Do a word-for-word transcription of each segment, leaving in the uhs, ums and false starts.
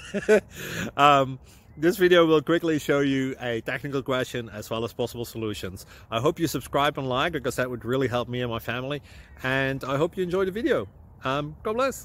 um, this video will quickly show you a technical question as well as possible solutions. I hope you subscribe and like, because that would really help me and my family. And I hope you enjoy the video. Um, God bless.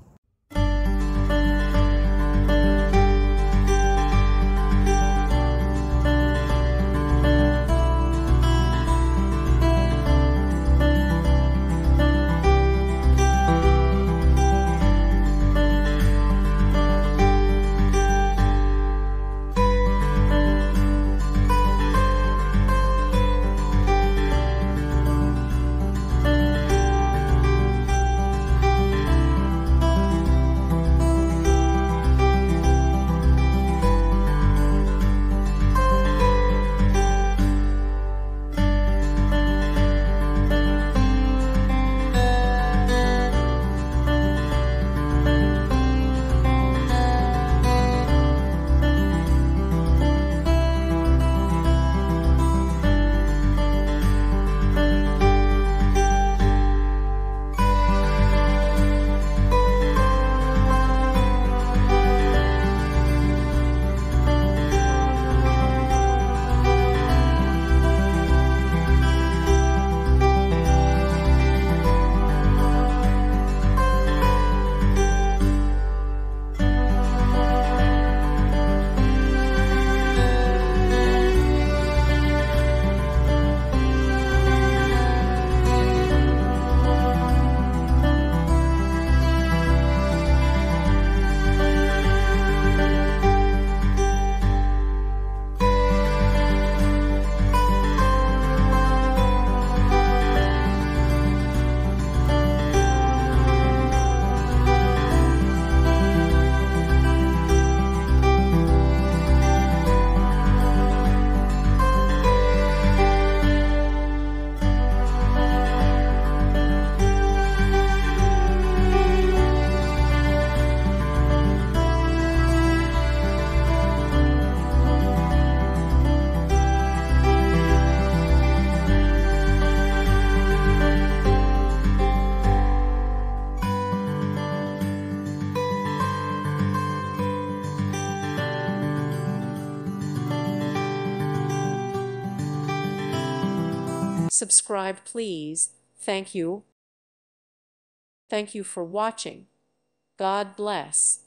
Subscribe, please. Thank you. Thank you for watching. God bless.